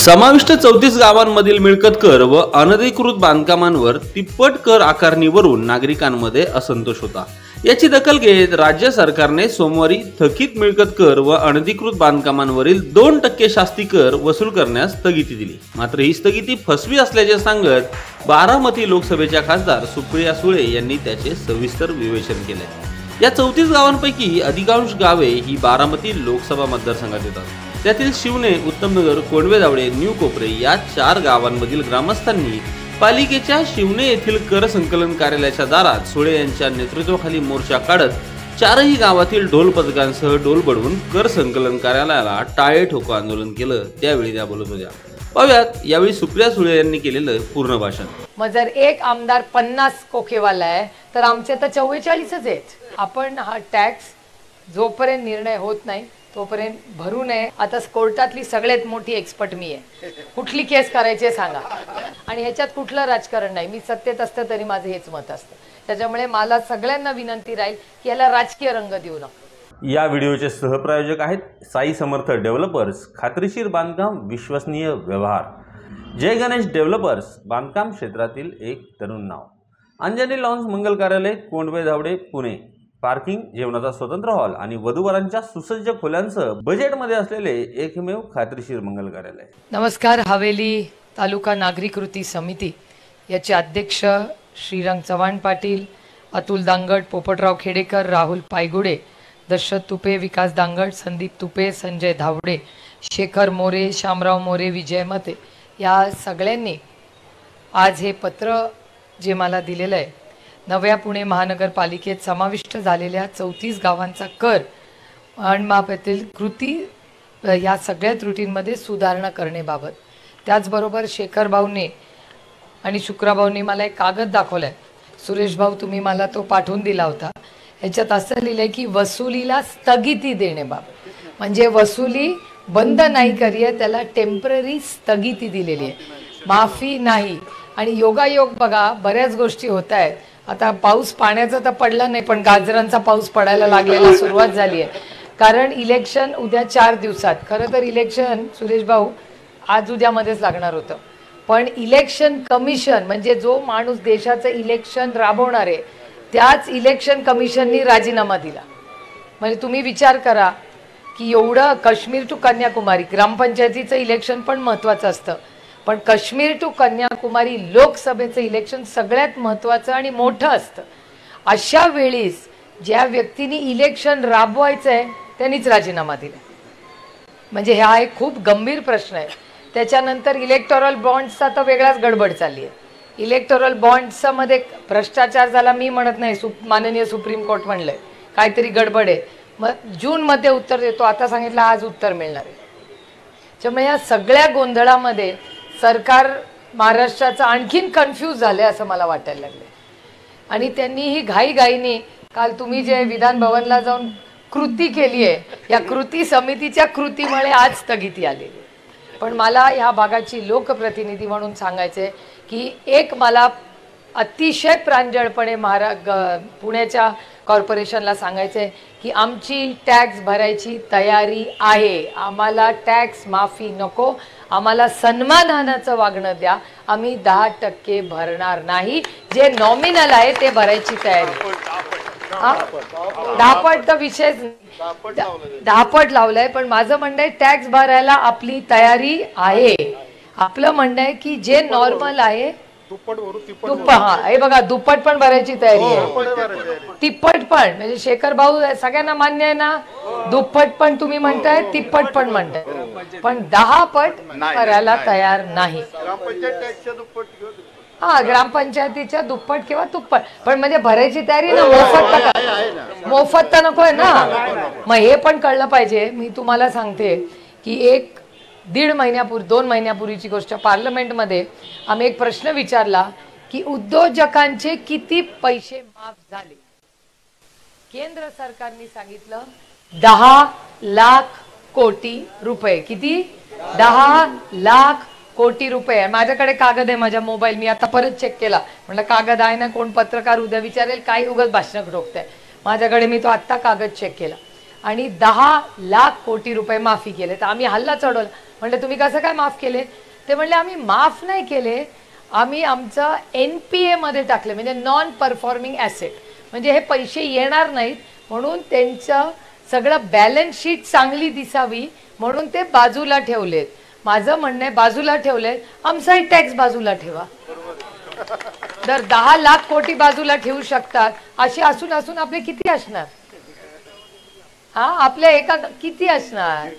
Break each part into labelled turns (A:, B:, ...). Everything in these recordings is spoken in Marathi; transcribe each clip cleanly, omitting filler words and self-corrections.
A: समाविष्ट 34 गावांमधील मिळकत कर व अनधिकृत बांधकामांवर तिप्पट कर आकारणीवरून नागरिकांमध्ये असंतोष होता। याची दखल घेत राज्य सरकारने सोमवारी थकीत मिळकत कर व अनधिकृत बांधकामांवरील 2% शास्ती कर वसूल करण्यास स्थगिती दिली। मात्र ही स्थगिती फसवी असल्याचे सांगत बारामती लोकसभेच्या खासदार सुप्रिया सुळे यांनी त्याचे सविस्तर विवेचन केले। या 34 गावांपैकी अधिकांश गावे ही बारामती लोकसभा मतदारसंघात येतात। त्यातील शिवणे, उत्तमनगर, कोंडवेधावडे, न्यू कोपरे या 4 गावांमधील ग्रामस्थांनी पालिकेच्या शिवणे येथील कर संकलन कार्यालयाच्या दारात सुळे यांच्या नेतृत्वाखाली मोर्चा काढत 4ही गावातील ढोल पथकांसह ढोल बडवून कर संकलन कार्यालयाला टाळे ठोको आंदोलन केलं। त्यावेळी त्या बोलत होत्या। पाहूयात यावेळी सुप्रिया सुळे यांनी केलेलं पूर्ण भाषण।
B: मग जर एक आमदार 50 कोकेवाला आहे तर आमचे तर 44च आहेत। आपण हा टॅक्स जोपर्यंत निर्णय होत नाही तोपर्यंत भरू नये। आता कोर्टातली सगळ्यात मोठी एक्सपर्ट मी आहे, कुठली केस करायची सांगा, आणि ह्याच्यात कुठलं राजकारण नाही। मी सत्तेत असतं तरी माझं हेच मत असतं। त्याच्यामुळे मला सगळ्यांना विनंती राहील की याला राजकीय रंग देऊ नका।
A: या व्हिडिओचे सहप्रायोजक आहेत साई समर्थ डेव्हलपर्स, खात्रीशीर बांधकाम, विश्वसनीय व्यवहार। जय गणेश डेव्हलपर्स, बांधकाम क्षेत्रातील एक तरुण नाव। अंजनी लॉन्स मंगल कार्यालय, कोंडवेधावडे, पुणे। पार्किंग, जेवणाचा स्वतंत्र हॉल आणि वधूवरांच्या सुसज्ज खोल्यांसह बजेटमध्ये असलेले एकमेव खात्रीशीर मंगल कार्यालय।
B: नमस्कार। हवेली तालुका नागरी कृती समिती याचे अध्यक्ष श्रीरंग चव्हाण पाटील, अतुल दांगड, पोपटराव खेडेकर, राहुल पायगुडे, दशरथ तुपे, विकास दांगड, संदीप तुपे, संजय धावडे, शेखर मोरे, शामराव मोरे, विजय मते या सगळ्यांनी आज हे पत्र जे मला दिलेलं आहे, नव्या पुणे महानगरपालिकेत समाविष्ट झालेल्या 34 गावांचा कर अणमाफीतील कृती या सगळ्या त्रुटींमध्ये सुधारणा करण्याबाबत। त्याचबरोबर शेखर भाऊने आणि शुक्रा भाऊने मला एक कागद दाखवलाय। सुरेश भाऊ तुम्ही मला तो पाठवून दिला होता। याच्यात असं लिहिलंय की वसुलीला स्थगिती देण्याबाबत, म्हणजे वसुली बंद नाही करीये, त्याला टेम्पररी स्थगिती दिलेली आहे, माफी नाही। आणि योगायोग बघा, बऱ्याच गोष्टी होत आहेत। आता पाऊस पाण्याचा तर पडला नाही, पण गाजरांचा पाऊस पडायला लागलेला सुरुवात झाली आहे। कारण इलेक्शन उद्या 4 दिवसात, खरं तर इलेक्शन सुरेश भाऊ आज उद्यामध्येच लागणार होतं, पण इलेक्शन कमिशन म्हणजे जो माणूस देशाचं इलेक्शन राबवणार आहे त्याच इलेक्शन कमिशननी राजीनामा दिला। म्हणजे तुम्ही विचार करा की एवढं काश्मीर टू कन्याकुमारी, ग्रामपंचायतीचं इलेक्शन पण महत्त्वाचं असतं, पण काश्मीर टू कन्याकुमारी लोकसभेचं इलेक्शन सगळ्यात महत्त्वाचं आणि मोठं असतं। अशा वेळीस ज्या व्यक्तीने इलेक्शन राबवायचं आहे त्यांनीच राजीनामा दिला, म्हणजे हा एक खूप गंभीर प्रश्न आहे। त्याच्यानंतर इलेक्टोरल बॉन्ड्सचा तर वेगळाच गडबड चालली आहे। इलेक्टोरल बॉन्ड्सचा मध्ये भ्रष्टाचार झाला मी म्हणत नाही, माननीय सुप्रीम कोर्ट म्हणलंय काहीतरी गडबड आहे। मग जूनमध्ये उत्तर देतो, आता सांगितलं आज उत्तर मिळणार आहे। त्यामुळे या सगळ्या गोंधळामध्ये सरकार महाराष्ट्राचं आणखीन कन्फ्यूज झाले असं मला वाटायला लागले। आणि त्यांनी ही घाईघाईने काल तुम्ही जे विधान भवनला जाऊन कृती केली आहे, या कृती समितीच्या कृतीमुळे आज स्थगिती आलेली। पण मला या भागाची लोकप्रतिनिधी म्हणून सांगायचे की एक मला अतिशय प्रांजळपणे पुण्याच्या कॉर्पोरेशनला सांगायचे की आमची टॅक्स भरायची तयारी आहे, आम्हाला टॅक्स माफी नको, आम्हाला सन्मानाचं वागणं द्या, आम्ही 10% भरणार नाही, जे नॉमिनल आहे ते भरायची तयारी। 10% तर विषयच नाही, 10% लावलंय, पण माझं म्हणणं आहे टॅक्स भरायला आपली तयारी आहे। आपलं म्हणणं आहे की जे नॉर्मल आहे हे बघा, दुप्पट पण भरायची तयारी आहे, तिप्पट पण, म्हणजे शेखर भाऊ सगळ्यांना मान्य आहे ना, दुप्पट पण तुम्ही म्हणताय, तिप्पट पण म्हणताय, पण 10% करायला तयार नाही। हा, ग्रामपंचायतीच्या दुप्पट किंवा तुप्पट, पण म्हणजे भरायची तयारी ना, मोफत तर नकोय ना। मग हे पण कळलं पाहिजे। मी तुम्हाला सांगते की 1-1.5 महिन्यापूर्वी, 2 महिन्यापूर्वीची गोष्ट, पार्लमेंटमध्ये आम्ही एक प्रश्न विचारला की उद्योजकांचे किती पैसे माफ झाले। केंद्र सरकारने सांगितलं 10 लाख कोटी रुपये। किती? 10 लाख कोटी रुपये। माझ्याकडे कागद आहे माझ्या मोबाईल, मी आता परत चेक केला, म्हटलं कागद आहे ना, कोण पत्रकार उद्या विचारेल काही उगाच भाषण ठोकताय, माझ्याकडे मी तो आत्ता कागद चेक केला। आणि 10 लाख कोटी रुपये माफी केले। तर आम्ही हल्ला चढवला, म्हणले तुम्ही कसं काय माफ केले? ते म्हणले आम्ही माफ नाही केले, आम्ही आमचं NPA मध्ये टाकले, म्हणजे नॉन परफॉर्मिंग ॲसेट, म्हणजे हे पैसे येणार नाहीत म्हणून त्यांचं सगळं बॅलन्स शीट चांगली दिसावी म्हणून ते बाजूला ठेवलेत. माझं म्हणणं आहे बाजूला ठेवलेत, आमचाही टॅक्स बाजूला ठेवा. तर 10 लाख कोटी बाजूला ठेवू शकतात असे असून असून आपले किती असणार? हा, आपल्या एका किती असणार?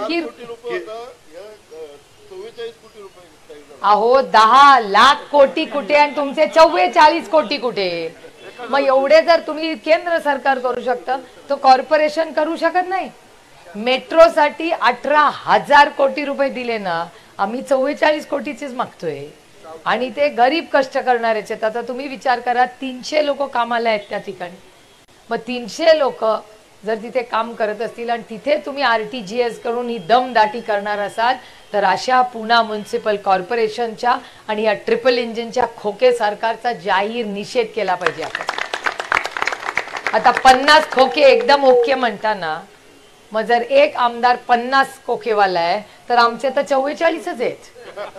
B: अहो 10 लाख कोटी कुठे आणि तुमचे 44 कोटी कुठे? मग एवढे जर तुम्ही केंद्र सरकार करू शकता तो कॉर्पोरेशन करू शकत नाही. मेट्रोसाठी 18,000 कोटी रुपये दिले ना, आम्ही 44 कोटीचेच मागतोय आणि ते गरीब कष्ट करणारेच आहेत. आता तुम्ही विचार करा, 300 लोक कामाला आहेत त्या ठिकाणी. मग 300 लोक जर तिथे काम करत असतील आणि तिथे तुम्ही RTGS करून ही दमदाटी करणार असाल तर अशा पुणा म्युनिसिपल कॉर्पोरेशनच्या आणि या ट्रिपल इंजिनच्या खोके सरकारचा जाहीर निषेध केला पाहिजे आपण. आता 50 खोके एकदम ओके म्हणताना, मग जर एक आमदार 50 खोकेवाला आहे तर आमचे तर 44च आहेत.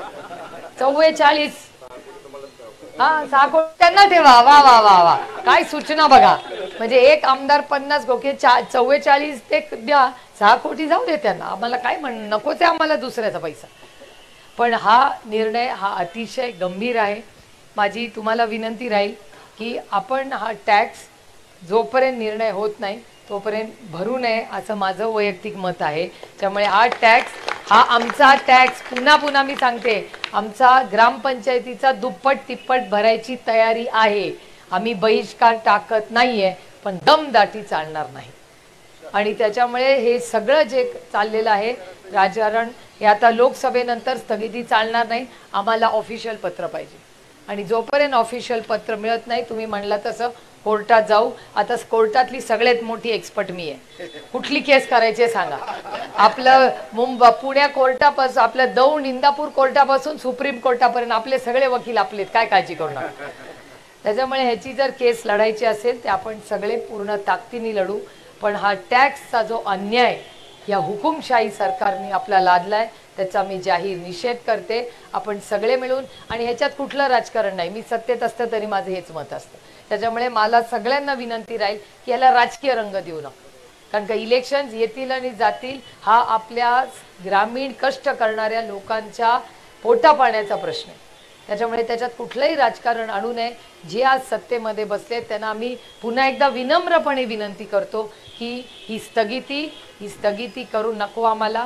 B: 44. हा, 6 कोटी त्यांना ठेवा. वा वा वा वा, काय सूचना बघा. म्हणजे एक आमदार 50 खोके, 44 ते द्या, 6 कोटी जाऊ दे त्यांना. आम्हाला काय नको ते आम्हाला दुसऱ्याचा पैसा. पण हा निर्णय हा अतिशय गंभीर आहे. माझी तुम्हाला विनंती राहील की आपण हा टॅक्स जोपर्यंत निर्णय होत नाही तोपर्यंत भरू नये असं माझं वैयक्तिक मत आहे. त्यामुळे हा टॅक्स हा आमचा टॅक्स पुन्हा पुन्हा मी सांगते, आमचा ग्रामपंचायतीचा दुप्पट तिप्पट भरायची तयारी आहे. आम्ही बहिष्कार टाकत नाहीये, पण दमदाटी चालणार नाही. आणि त्याच्यामुळे हे सगळं जे चाललेलं आहे राजकारण हे आता लोकसभेनंतर स्थगिती चालणार नाही. आम्हाला ऑफिशियल पत्र पाहिजे आणि जोपर्यंत ऑफिशियल पत्र मिळत नाही, तुम्ही म्हणला तसं कोर्टात जाऊ. आता कोर्टातली सगळ्यात मोठी एक्सपर्ट मी आहे. कुठली केस करायची सांगा. आपलं पुण्या कोर्टापासून, आपलं दौंड इंदापूर कोर्टापासून सुप्रीम कोर्टापर्यंत आपले सगळे वकील आपलेत, काय काळजी करू नका. त्याच्यामुळे ह्याची जर केस लढायची असेल तर आपण सगळे पूर्ण ताकदीने लढू. पण हा टॅक्सचा जो अन्याय या हुकुमशाही सरकारने आपला लादलाय त्याचा मी जाहीर निषेध करते. आपण सगळे मिळून, आणि ह्याच्यात कुठलं राजकारण नाही, मी सत्तेत असतं तरी माझं हेच मत असतं. त्याच्यामुळे मला सगळ्यांना विनंती राहील की याला राजकीय रंग देऊ नका. कारण का इलेक्शन्स येतील आणि जातील, हा आपल्या ग्रामीण कष्ट करणाऱ्या लोकांच्या पोटापाण्याचा प्रश्न आहे. त्याच्यामुळे त्याच्यात कुठलंही राजकारण आणू नये. जे आज सत्तेमध्ये बसले त्यांना आम्ही पुन्हा एकदा विनम्रपणे विनंती करतो की ही स्थगिती करू नको.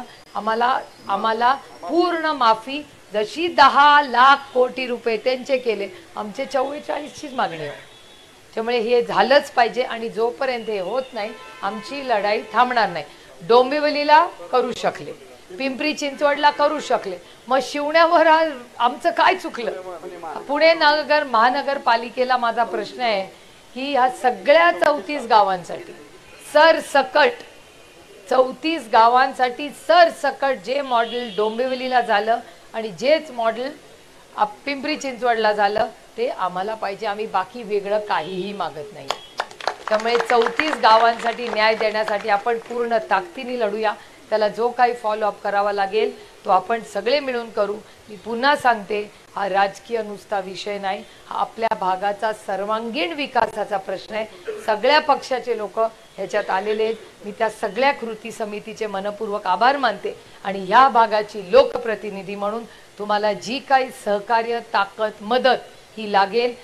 B: आम्हाला पूर्ण माफी, जशी 10 लाख कोटी रुपये त्यांचे केले, आमचे 44चीच मागणी आहे. त्यामुळे हे झालंच पाहिजे आणि जोपर्यंत हे होत नाही आमची लढाई थांबणार नाही. डोंबिवलीला करू शकले, पिंपरी चिंचवडला करू शकले, मग शिवण्यावर आमचं काय चुकलं? पुणे महानगरपालिकेला माझा प्रश्न आहे की ह्या सगळ्या 34 गावांसाठी सरसकट 34 गावांसाठी सरसकट जे मॉडेल डोंबिवलीला झालं आणि जेच मॉडेल पिंपरी चिंचवडला झालं ते आम्हाला पाहिजे. आम्ही बाकी वेगळं काहीही मागत नाही. त्यामुळे 34 गावांसाठी न्याय देण्यासाठी आपण पूर्ण ताकदीने लढूया. त्याला जो काही फॉलोअप करावा लागेल तो आपण सगळे मिळून करू. मी पुन्हा सांगते, हा राजकीय नुसता विषय नाही, हा आपल्या भागाचा सर्वांगीण विकासाचा प्रश्न आहे. सगळ्या पक्षाचे लोक ह्याच्यात आलेले आहेत. मी त्या सगळ्या कृती समितीचे मनपूर्वक आभार मानते आणि ह्या भागाची लोकप्रतिनिधी म्हणून तुम्हाला जी काही सहकार्य, ताकद, मदत ही लागेल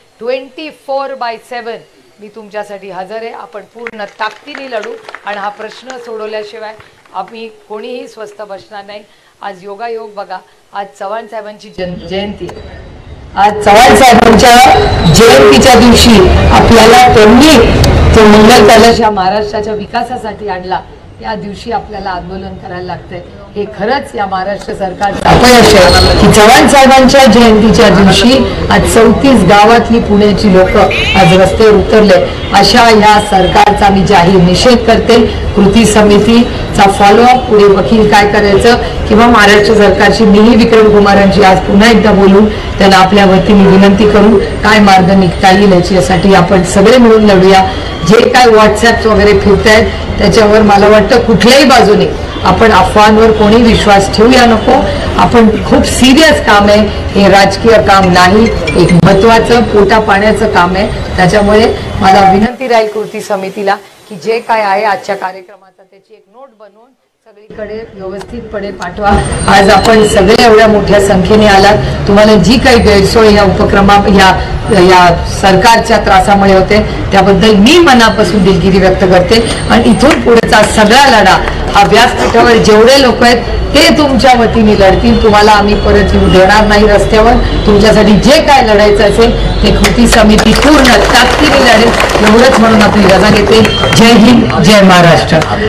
B: 24/7 मी तुमच्यासाठी हजर आहे. आपण पूर्ण ताकदीने लढू आणि हा प्रश्न सोडवल्याशिवाय आम्ही कोणीही स्वस्थ बसणार नाही. आज योगायोग बघा, आज चव्हाण साहेबांची जयंती. आज चव्हाण साहेबांच्या जयंतीच्या दिवशी आपल्याला त्यांनी जो मंगल कलश या महाराष्ट्राच्या विकासासाठी आणला, या दिवशी आपल्याला आंदोलन करायला लागतंय. हे खरंच या महाराष्ट्र सरकारचं अपयश आहे की चव्हाण साहेबांच्या जयंतीच्या दिवशी आज 34 गावातली पुण्याची लोक आज रस्त्यावर उतरले. अशा ह्या सरकारचा मी जाहीर निषेध करते. कृती समितीचा फॉलोअप, पुढे वकील काय करायचं, किंवा महाराष्ट्र सरकारची मीही विक्रम कुमारांची आज पुन्हा एकदा बोलून त्यांना आपल्या वतीने विनंती करून काय मार्ग निघता येईल याच्यासाठी आपण सगळे मिळून लढूया. जे काय व्हॉट्सअप वगैरे फिरतायत त्याच्यावर मला वाटतं कुठल्याही बाजूने आपण अफवांवर कोणी विश्वास ठेवूया नको. आपण खूप सिरियस काम आहे, हे राजकीय काम नाही, एक महत्वाचं पोटा पाण्याचं काम आहे. त्याच्यामुळे मला विनंती राहील कृती समितीला की जे काय आहे आजच्या कार्यक्रमाचा त्याची एक नोट बनवून सगळीकडे व्यवस्थितपणे पाठवा. आज आपण सगळे एवढ्या मोठ्या संख्येने आलात. तुम्हाला जी काही गैरसोय या या सरकारच्या त्रासामुळे होते त्याबद्दल मी मनापासून दिलगिरी व्यक्त करते. आणि इथून पुढेचा सगळा लढा हा व्यासपीठावर जेवढे लोक आहेत ते तुमच्या वतीने लढतील. तुम्हाला आम्ही परत येऊ देणार नाही रस्त्यावर. तुमच्यासाठी जे काय लढायचं असेल ते कृती समिती पूर्ण ताकदीने लढेल. एवढंच म्हणून आपली रजा घेते. जय हिंद, जय महाराष्ट्र.